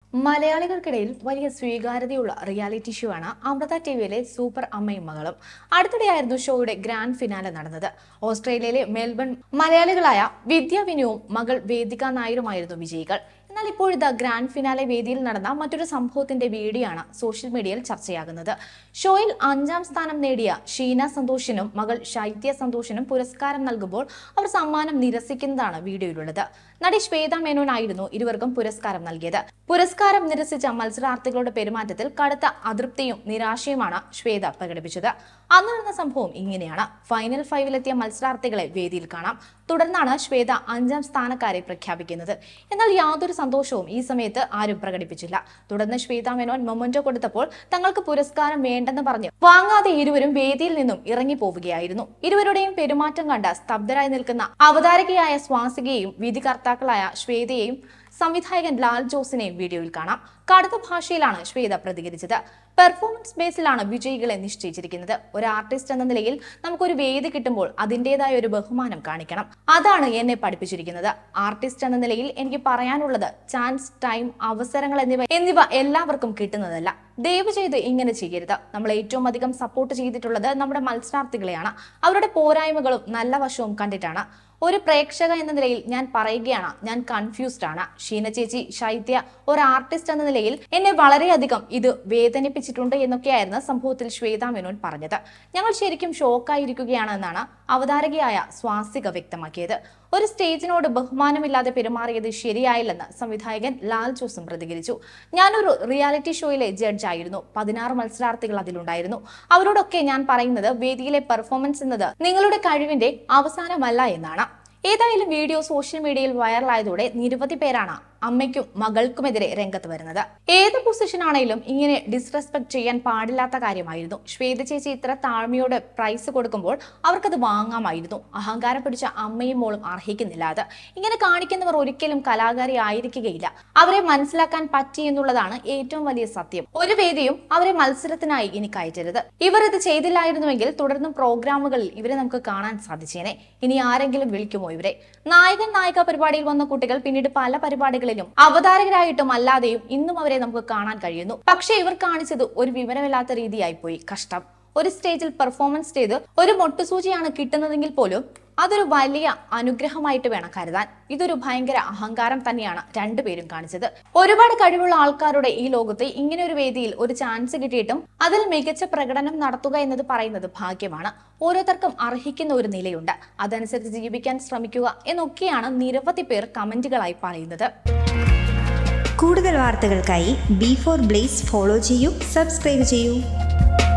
മലയാളികൾക്കിടയിൽ വലിയ സ്വീകാര്യതയുള്ള reality show ആണ് Amrita ടിവിയിലെ super അമ്മയും മകളും. അടുത്തിടെയായിരുന്നു ഷോയുടെ ഗ്രാൻഡ് ഫിനാലെ നടന്നത്. ഓസ്ട്രേലിയയിലെ മെൽബൺ മലയാളികളായ വിദ്യ വിനുവും മകൾ വേദിക നായരുമായിരുന്നു വിജയികൾ. എന്നാൽ ഇപ്പോഴത്തെ ഗ്രാൻഡ് ഫിനാലെ വേദിയിൽ നടന്ന മറ്റൊരു സംഭവത്തിന്റെ വീഡിയോ ആണ് സോഷ്യൽ മീഡിയയിൽ ചർച്ചയാകുന്നത്. ഷോയിൽ 5ാം സ്ഥാനം നേടിയ ഷീന സന്തോഷിനും മകൾ ശൈത്യ സന്തോഷിനും പുരസ്കാരം നൽകുമ്പോൾ അവർ സമ്മാനം നിരസിക്കുന്നതാണ് വീഡിയോയിലുള്ളത്. നടി ശ്വേത മേനോൻ ആയിരുന്നു ഇരുവർക്കും പുരസ്കാരം നൽകിയത്. പുരസ്കാരം നിരസിച്ച മത്സരാർത്ഥികളുടെ പെരുമാറ്റത്തിൽ കടുത്ത അതൃപ്തിയും നിരാശയുമാണ് ശ്വേത പ്രകടിപ്പിച്ചത്. അന്ന് നടന്ന സംഭവം ഇങ്ങനെയാണ്. ഫൈനൽ 5-ലെത്തിയ മത്സരാർത്ഥികളെ വേദിയിൽ കാണാം. തുടർന്നാണ് ശ്വേത 5ാം സ്ഥാനക്കാരെ പ്രഖ്യാപിക്കുന്നത്. എന്നാൽ യാതൊരു സന്തോഷവും ഈ സമയത്ത് ആരും പ്രകടിപ്പിച്ചില്ല. തുടർന്ന് ശ്വേത മേനോൻ മൊമെന്റോ കൊടുത്തപ്പോൾ തങ്ങൾക്ക് പുരസ്കാരം വേണ്ടെന്ന് പറഞ്ഞ് വാങ്ങാതെ ഇരുവരും വേദിയിൽ നിന്നും ഇറങ്ങി പോവുകയായിരുന്നു. ഇരുവരുടെയും പെരുമാറ്റം കണ്ട് സ്തബ്ധരായി നിൽക്കുന്ന അവതാരകയായ സ്വാസികയെയും വിധികർത്താക്കളായ ശ്വേതയെയും സംവിധായകൻ ലാൽ ജോസിനെയും വീഡിയോയിൽ കാണാം. കടുത്ത ഭാഷയിലാണ് ശ്വേത പ്രതികരിച്ചത്. പെർഫോമൻസ് ബേസിലാണ് വിജയികളെ നിശ്ചയിച്ചിരിക്കുന്നത്. ഒരു ആർട്ടിസ്റ്റ് എന്ന നിലയിൽ നമുക്കൊരു വേദി കിട്ടുമ്പോൾ അതിൻ്റെതായ ഒരു ബഹുമാനം കാണിക്കണം. അതാണ് എന്നെ പഠിപ്പിച്ചിരിക്കുന്നത്. ആർട്ടിസ്റ്റ് എന്ന നിലയിൽ എനിക്ക് പറയാനുള്ളത് ചാൻസ്, ടൈം, അവസരങ്ങൾ എന്നിവ എല്ലാവർക്കും കിട്ടുന്നതല്ല. ദയവ് ചെയ്ത് ഇങ്ങനെ ചെയ്യരുത്. നമ്മൾ ഏറ്റവും അധികം സപ്പോർട്ട് ചെയ്തിട്ടുള്ളത് നമ്മുടെ മത്സരാർത്ഥികളെയാണ്. അവരുടെ പോരായ്മകളും നല്ല വശവും കണ്ടിട്ടാണ്. ഒരു പ്രേക്ഷക എന്ന നിലയിൽ ഞാൻ പറയുകയാണ്, ഞാൻ കൺഫ്യൂസ്ഡ് ആണ്. ഷീന ചേച്ചി, ശൈത്യ ഒരു ആർട്ടിസ്റ്റ് എന്ന നിലയിൽ എന്നെ വളരെയധികം ഇത് വേദനിപ്പിച്ചിട്ടുണ്ട് എന്നൊക്കെയായിരുന്നു സംഭവത്തിൽ ശ്വേത മേനോൻ പറഞ്ഞത്. ഞങ്ങൾ ശരിക്കും ഷോക്കായിരിക്കുകയാണ് എന്നാണ് അവതാരകയായ സ്വാസിക വ്യക്തമാക്കിയത്. ഒരു സ്റ്റേജിനോട് ബഹുമാനമില്ലാതെ പെരുമാറിയത് ശരിയായില്ലെന്ന് സംവിധായകൻ ലാൽ ജോസും പ്രതികരിച്ചു. ഞാനൊരു റിയാലിറ്റി ഷോയിലെ ജഡ്ജായിരുന്നു. 16 മത്സരാർത്ഥികൾ അതിലുണ്ടായിരുന്നു. അവരോടൊക്കെ ഞാൻ പറയുന്നത് വേദിയിലെ പെർഫോമൻസ് എന്നത് നിങ്ങളുടെ കഴിവിന്റെ അവസാനമല്ല എന്നാണ്. ഏതായാലും വീഡിയോ സോഷ്യൽ മീഡിയയിൽ വൈറലായതോടെ നിരവധി പേരാണ് അമ്മയ്ക്കും മകൾക്കുമെതിരെ രംഗത്ത് വരുന്നത്. ഏത് പൊസിഷൻ ആണെങ്കിലും ഇങ്ങനെ ഡിസ്റെസ്പെക്ട് ചെയ്യാൻ പാടില്ലാത്ത കാര്യമായിരുന്നു. ശ്വേത ചേച്ചി ഇത്ര താഴ്മയോടെ പ്രൈസ് കൊടുക്കുമ്പോൾ അവർക്കത് വാങ്ങാമായിരുന്നു. അഹങ്കാരം പിടിച്ച അമ്മയും മോളും അർഹിക്കുന്നില്ല അത്. ഇങ്ങനെ കാണിക്കുന്നവർ ഒരിക്കലും കലാകാരി ആയിരിക്കുകയില്ല. അവരെ മനസ്സിലാക്കാൻ പറ്റി എന്നുള്ളതാണ് ഏറ്റവും വലിയ സത്യം. ഒരു വേദിയും അവരെ മത്സരത്തിനായി ഇനി കയറ്റരുത്. ഇവർ ഇത് ചെയ്തില്ലായിരുന്നുവെങ്കിൽ തുടർന്നും പ്രോഗ്രാമുകളിൽ ഇവരെ നമുക്ക് കാണാൻ സാധിച്ചേനെ. ഇനി ആരെങ്കിലും വിളിക്കുമോ ഇവരെ? നായകൻ നായിക പരിപാടിയിൽ വന്ന കുട്ടികൾ പിന്നീട് പല പരിപാടികളിലും അവതാരകരായിട്ടും അല്ലാതെയും ഇന്നും അവരെ നമുക്ക് കാണാൻ കഴിയുന്നു. പക്ഷെ ഇവർ കാണിച്ചത് ഒരു വിവരമില്ലാത്ത രീതിയായി പോയി. കഷ്ടം. ഒരു സ്റ്റേജിൽ പെർഫോമൻസ് ചെയ്ത് ഒരു മൊട്ടുസൂചിയാണ് കിട്ടുന്നതെങ്കിൽ പോലും അതൊരു വലിയ അനുഗ്രഹമായിട്ട് വേണം കരുതാൻ. ഇതൊരു ഭയങ്കര അഹങ്കാരം തന്നെയാണ് രണ്ടുപേരും കാണിച്ചത്. ഒരുപാട് കഴിവുള്ള ആൾക്കാരുടെ ഈ ലോകത്ത് ഇങ്ങനെ ഒരു വേദിയിൽ ഒരു ചാൻസ് കിട്ടിയിട്ടും അതിൽ മികച്ച പ്രകടനം നടത്തുക എന്നത് പറയുന്നത് ഭാഗ്യമാണ്. ഓരോരുത്തർക്കും അർഹിക്കുന്ന ഒരു നിലയുണ്ട്. അതനുസരിച്ച് ജീവിക്കാൻ ശ്രമിക്കുക എന്നൊക്കെയാണ് നിരവധി പേർ കമന്റുകളായി പറയുന്നത്. കൂടുതൽ വാർത്തകൾക്കായി B4 Blaze ഫോളോ ചെയ്യൂ, സബ്സ്ക്രൈബ് ചെയ്യൂ.